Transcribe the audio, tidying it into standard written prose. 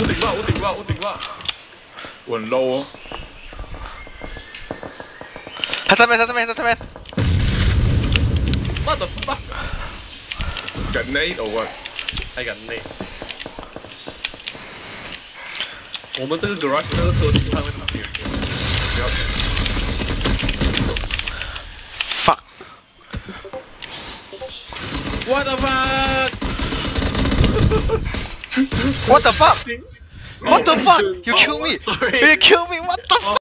我很 low 哦。 他上面。 What the fuck？ Got nade or what？ I got nade。我们这个 garage 那个车上面哪里有？ Fuck. What the fuck? What the fuck? What the fuck? You kill me! You kill me! What the fuck?